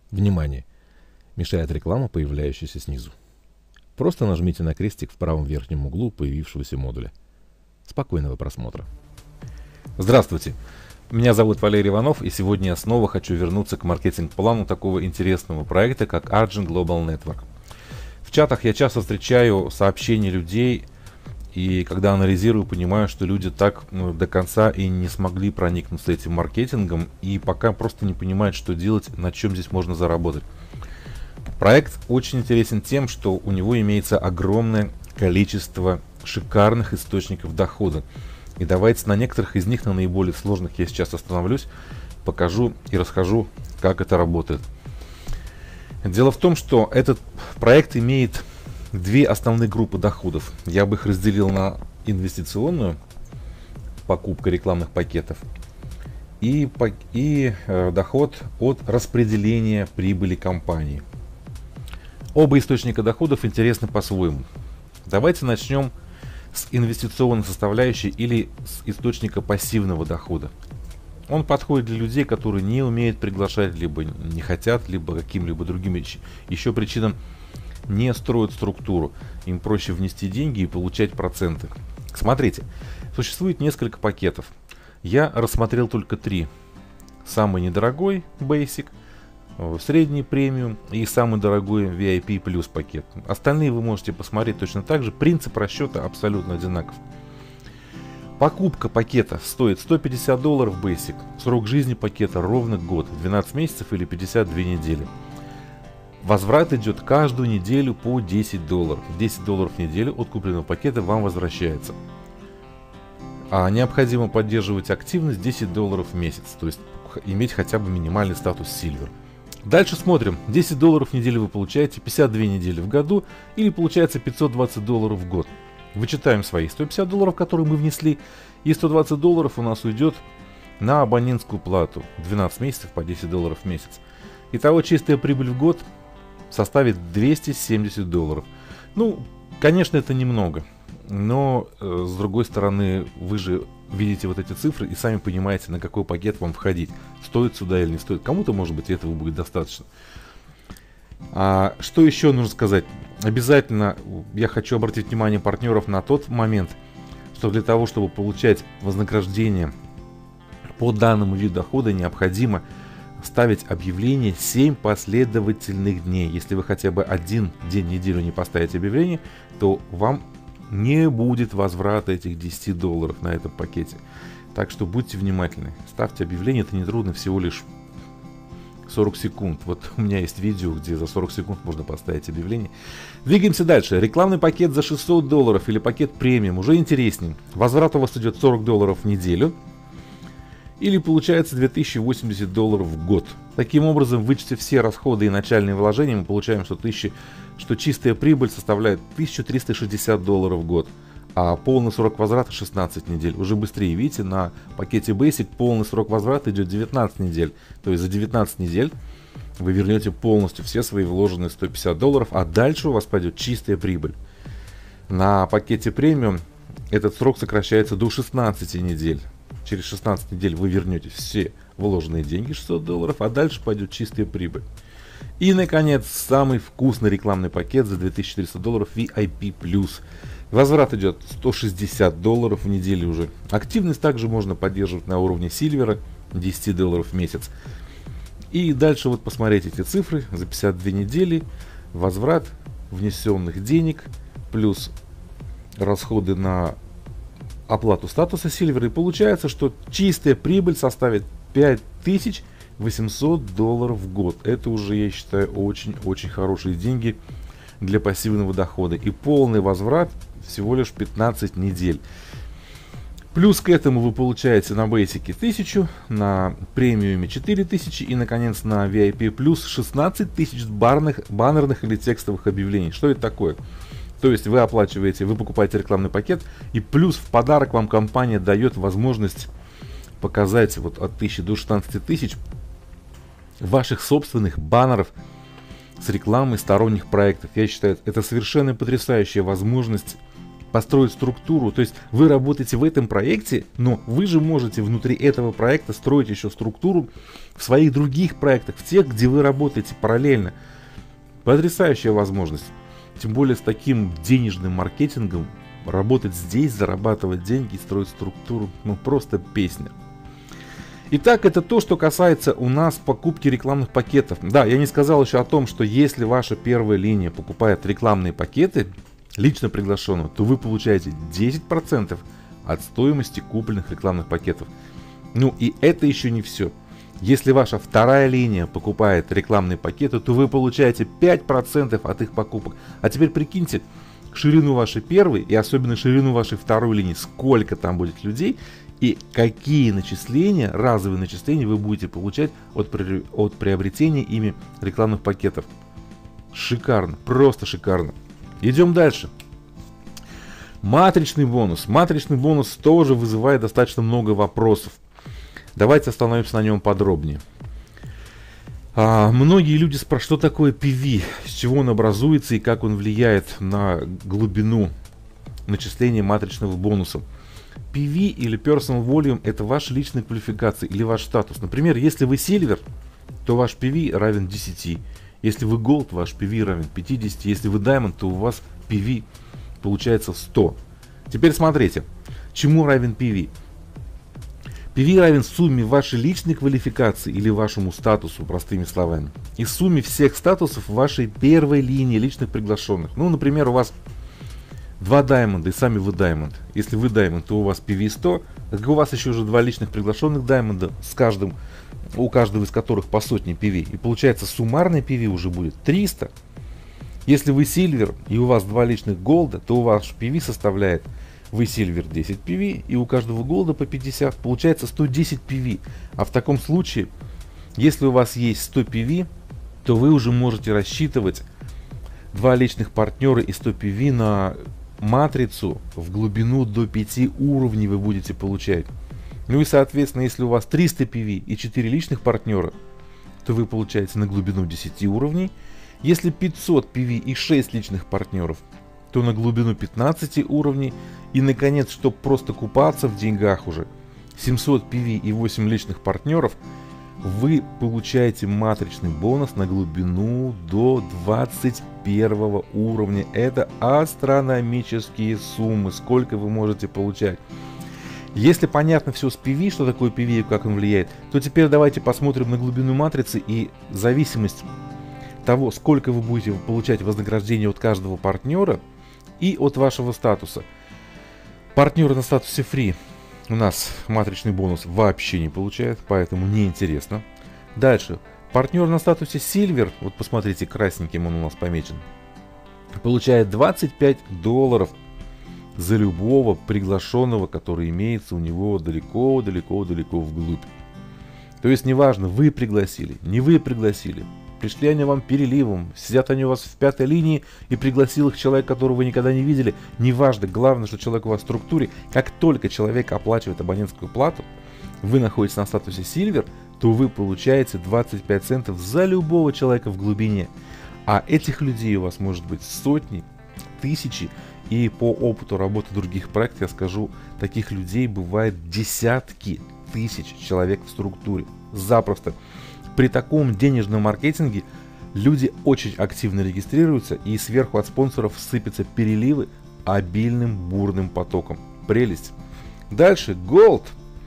Внимание! Мешает реклама, появляющаяся снизу. Просто нажмите на крестик в правом верхнем углу появившегося модуля. Спокойного просмотра. Здравствуйте! Меня зовут Валерий Иванов, и сегодня я снова хочу вернуться к маркетинг-плану такого интересного проекта, как Argent Global Network. В чатах я часто встречаю сообщения людей, и когда анализирую, понимаю, что люди так до конца и не смогли проникнуться этим маркетингом, и пока просто не понимают, что делать, на чем здесь можно заработать. Проект очень интересен тем, что у него имеется огромное количество шикарных источников дохода. И давайте на некоторых из них, на наиболее сложных, я сейчас остановлюсь, покажу и расскажу, как это работает. Дело в том, что этот проект имеет две основные группы доходов. Я бы их разделил на инвестиционную, покупка рекламных пакетов, и доход от распределения прибыли компании. Оба источника доходов интересны по-своему. Давайте начнем с инвестиционной составляющей или с источника пассивного дохода. Он подходит для людей, которые не умеют приглашать, либо не хотят, либо каким-либо другим еще причинам не строят структуру. Им проще внести деньги и получать проценты. Смотрите, существует несколько пакетов. Я рассмотрел только три. Самый недорогой Basic, средний премиум и самый дорогой VIP плюс пакет. Остальные вы можете посмотреть точно так же. Принцип расчета абсолютно одинаков. Покупка пакета стоит $150 Basic. Срок жизни пакета ровно год, 12 месяцев или 52 недели. Возврат идет каждую неделю по $10. $10 в неделю от купленного пакета вам возвращается. А необходимо поддерживать активность $10 в месяц, то есть иметь хотя бы минимальный статус Silver. Дальше смотрим. $10 в неделю вы получаете, 52 недели в году, или получается $520 в год. Вычитаем свои $150, которые мы внесли, и $120 у нас уйдет на абонентскую плату. 12 месяцев по $10 в месяц. Итого чистая прибыль в год составит $270. Ну, конечно, это немного, но с другой стороны, вы же видите вот эти цифры и сами понимаете, на какой пакет вам входить. Стоит сюда или не стоит. Кому-то, может быть, этого будет достаточно. А что еще нужно сказать? Обязательно я хочу обратить внимание партнеров на тот момент, что для того, чтобы получать вознаграждение по данному виду дохода, необходимо ставить объявление 7 последовательных дней. Если вы хотя бы один день в неделю не поставите объявление, то вам не будет возврата этих $10 на этом пакете. Так что будьте внимательны. Ставьте объявление, это нетрудно, всего лишь 40 секунд. Вот у меня есть видео, где за 40 секунд можно поставить объявление. Двигаемся дальше. Рекламный пакет за $600 или пакет премиум уже интереснее. Возврат у вас идет $40 в неделю. Или получается $2080 в год. Таким образом, вычтя все расходы и начальные вложения, мы получаем, что чистая прибыль составляет $1360 в год. А полный срок возврата 16 недель. Уже быстрее, видите, на пакете Basic полный срок возврата идет 19 недель. То есть за 19 недель вы вернете полностью все свои вложенные $150, а дальше у вас пойдет чистая прибыль. На пакете премиум этот срок сокращается до 16 недель. Через 16 недель вы вернете все вложенные деньги, $600, а дальше пойдет чистая прибыль. И, наконец, самый вкусный рекламный пакет за $2400 VIP+. Возврат идет $160 в неделю уже. Активность также можно поддерживать на уровне Silver, $10 в месяц. И дальше вот посмотреть эти цифры. За 52 недели возврат внесенных денег плюс расходы на оплату статуса Silver, и получается, что чистая прибыль составит $5800 в год. Это уже, я считаю, очень-очень хорошие деньги для пассивного дохода. И полный возврат всего лишь 15 недель. Плюс к этому вы получаете на Basic 1000, на премиуме 4000 и, наконец, на VIP плюс 16 тысяч баннерных или текстовых объявлений. Что это такое? То есть вы оплачиваете, вы покупаете рекламный пакет, и плюс в подарок вам компания дает возможность показать вот от 1000 до 16 тысяч ваших собственных баннеров с рекламой сторонних проектов. Я считаю, это совершенно потрясающая возможность построить структуру. То есть вы работаете в этом проекте, но вы же можете внутри этого проекта строить еще структуру в своих других проектах, в тех, где вы работаете параллельно. Потрясающая возможность. Тем более с таким денежным маркетингом работать здесь, зарабатывать деньги, строить структуру, ну просто песня. Итак, это то, что касается у нас покупки рекламных пакетов. Да, я не сказал еще о том, что если ваша первая линия покупает рекламные пакеты, лично приглашенного, то вы получаете 10% от стоимости купленных рекламных пакетов. Ну и это еще не все. Если ваша вторая линия покупает рекламные пакеты, то вы получаете 5% от их покупок. А теперь прикиньте ширину вашей первой и особенно ширину вашей второй линии, сколько там будет людей и какие начисления, разовые начисления вы будете получать от приобретения ими рекламных пакетов. Шикарно, просто шикарно. Идем дальше. Матричный бонус. Матричный бонус тоже вызывает достаточно много вопросов. Давайте остановимся на нем подробнее. Многие люди спрашивают, что такое PV, с чего он образуется и как он влияет на глубину начисления матричного бонуса. PV или Personal Volume — это ваша личная квалификация или ваш статус. Например, если вы Silver, то ваш PV равен 10. Если вы Gold, ваш PV равен 50. Если вы Diamond, то у вас PV получается 100. Теперь смотрите, чему равен PV. PV равен сумме вашей личной квалификации или вашему статусу, простыми словами, и сумме всех статусов вашей первой линии личных приглашенных. Ну, например, у вас 2 Diamond и сами вы Diamond. Если вы Diamond, то у вас PV 100, так у вас еще уже 2 личных приглашенных Diamond, у каждого из которых по сотне PV. И получается суммарный PV уже будет 300. Если вы Silver и у вас 2 личных Gold, то у вас PV составляет: вы Silver 10 PV и у каждого Gold по 50, получается 110 PV. А в таком случае, если у вас есть 100 PV, то вы уже можете рассчитывать 2 личных партнера и 100 PV на матрицу в глубину до 5 уровней вы будете получать. Ну и соответственно, если у вас 300 PV и 4 личных партнера, то вы получаете на глубину 10 уровней. Если 500 PV и 6 личных партнеров, то на глубину 15 уровней. И наконец, чтобы просто купаться в деньгах уже, 700 PV и 8 личных партнеров, вы получаете матричный бонус на глубину до 21 уровня. Это астрономические суммы, сколько вы можете получать. Если понятно все с PV, что такое PV и как он влияет, то теперь давайте посмотрим на глубину матрицы и зависимость того, сколько вы будете получать вознаграждение от каждого партнера и от вашего статуса. Партнеры на статусе Free у нас матричный бонус вообще не получает, поэтому неинтересно. Дальше. Партнер на статусе Silver, вот посмотрите, красненьким он у нас помечен, получает $25 за любого приглашенного, который имеется у него далеко-далеко-далеко вглубь. То есть неважно, вы пригласили, не вы пригласили, пришли они вам переливом, сидят они у вас в 5-й линии и пригласил их человек, которого вы никогда не видели. Неважно, главное, что человек у вас в структуре. Как только человек оплачивает абонентскую плату, вы находитесь на статусе Silver, то вы получаете 25 центов за любого человека в глубине. А этих людей у вас может быть сотни, тысячи. И по опыту работы других проектов я скажу, таких людей бывает десятки тысяч человек в структуре. Запросто. При таком денежном маркетинге люди очень активно регистрируются, и сверху от спонсоров сыпятся переливы обильным бурным потоком. Прелесть. Дальше Gold.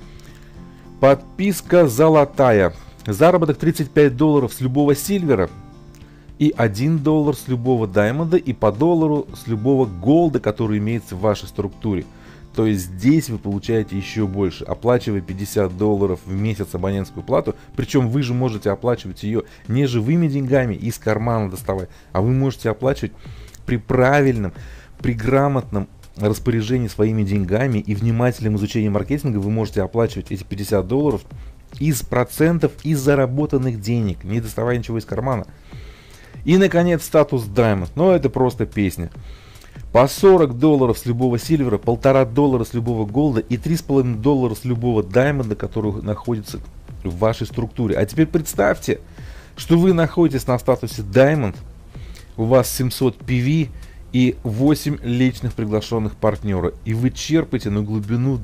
Подписка золотая. Заработок $35 с любого Сильвера и $1 с любого Даймонда и по $1 с любого Голда, который имеется в вашей структуре. То есть здесь вы получаете еще больше, оплачивая $50 в месяц абонентскую плату. Причем вы же можете оплачивать ее не живыми деньгами из кармана доставать, а вы можете оплачивать при правильном, при грамотном распоряжении своими деньгами и внимательном изучении маркетинга. Вы можете оплачивать эти $50 из процентов из заработанных денег, не доставая ничего из кармана. И наконец статус Diamond. Но это просто песня. По $40 с любого Сильвера, $1,5 с любого Голда и $3,5 с любого Даймонда, который находится в вашей структуре. А теперь представьте, что вы находитесь на статусе Diamond, у вас 700 PV и 8 личных приглашенных партнера. И вы черпаете на глубину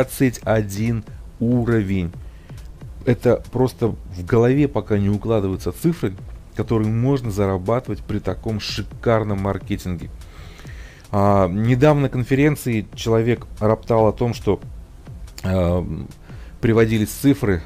21 уровень. Это просто в голове пока не укладываются цифры, которые можно зарабатывать при таком шикарном маркетинге. Недавно на конференции человек роптал о том, что приводились цифры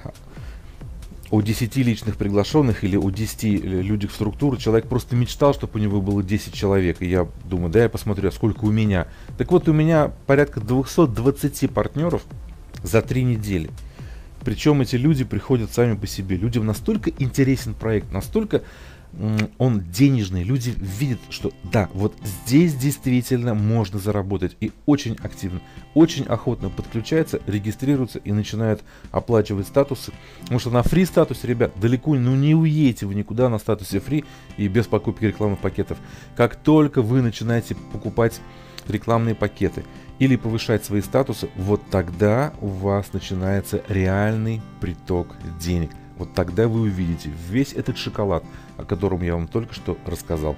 о 10 личных приглашенных или о 10 людях в структуру. Человек просто мечтал, чтобы у него было 10 человек. И я думаю, да, я посмотрю, а сколько у меня. Так вот, у меня порядка 220 партнеров за 3 недели. Причем эти люди приходят сами по себе. Людям настолько интересен проект, настолько он денежный. Люди видят, что да, вот здесь действительно можно заработать. И очень активно, очень охотно подключаются, регистрируются и начинают оплачивать статусы. Потому что на фри статусе, ребят, далеко не уедете вы никуда на статусе фри и без покупки рекламных пакетов. Как только вы начинаете покупать рекламные пакеты или повышать свои статусы, вот тогда у вас начинается реальный приток денег. Вот тогда вы увидите весь этот шоколад, о котором я вам только что рассказал.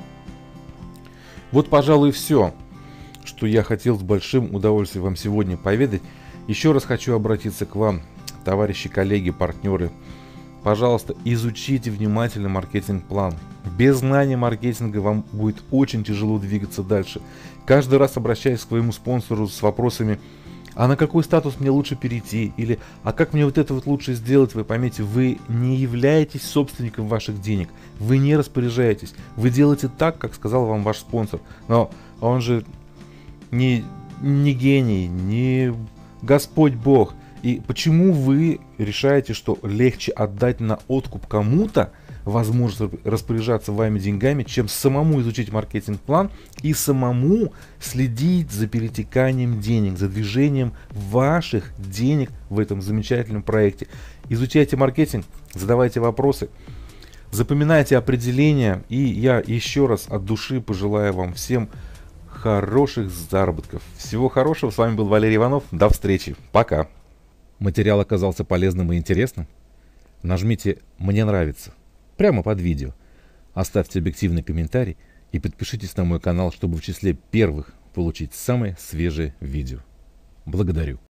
Вот, пожалуй, все, что я хотел с большим удовольствием вам сегодня поведать. Еще раз хочу обратиться к вам, товарищи, коллеги, партнеры. Пожалуйста, изучите внимательно маркетинг-план. Без знания маркетинга вам будет очень тяжело двигаться дальше. Каждый раз обращаясь к своему спонсору с вопросами: а на какой статус мне лучше перейти? Или а как мне вот это вот лучше сделать? Вы поймите, вы не являетесь собственником ваших денег. Вы не распоряжаетесь. Вы делаете так, как сказал вам ваш спонсор. Но он же не гений, не Господь Бог. И почему вы решаете, что легче отдать на откуп кому-то возможность распоряжаться вами деньгами, чем самому изучить маркетинг-план и самому следить за перетеканием денег, за движением ваших денег в этом замечательном проекте? Изучайте маркетинг, задавайте вопросы, запоминайте определения, и я еще раз от души пожелаю вам всем хороших заработков. Всего хорошего, с вами был Валерий Иванов, до встречи, пока. Материал оказался полезным и интересным? Нажмите «Мне нравится» прямо под видео, оставьте объективный комментарий и подпишитесь на мой канал, чтобы в числе первых получить самые свежие видео. Благодарю.